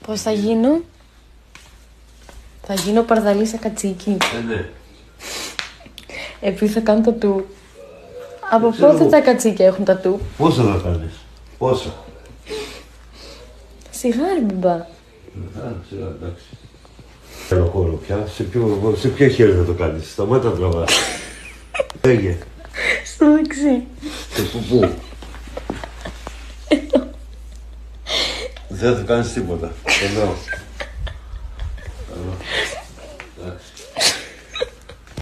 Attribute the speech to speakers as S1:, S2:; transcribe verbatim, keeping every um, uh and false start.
S1: Πώς θα γίνω? Θα γίνω παρδαλίσα κατσίκι.
S2: Ε, ναι.
S1: Επειδή θα κάνω τατού. Από πότε τα κατσίκια έχουν τατού?
S2: Πόσα θα κάνεις? Πόσα?
S1: Σιγάρι, μπαμπά.
S2: Α, σιγά, εντάξει. Θέλω χώρο πια. Σε ποιο, σε ποιο χέρι θα το κάνεις? Σταμάτα τραβά. Λέγε.
S1: Στο δεξί.
S2: Σε πού πού? Δεν θα το κάνεις τίποτα. Εδώ.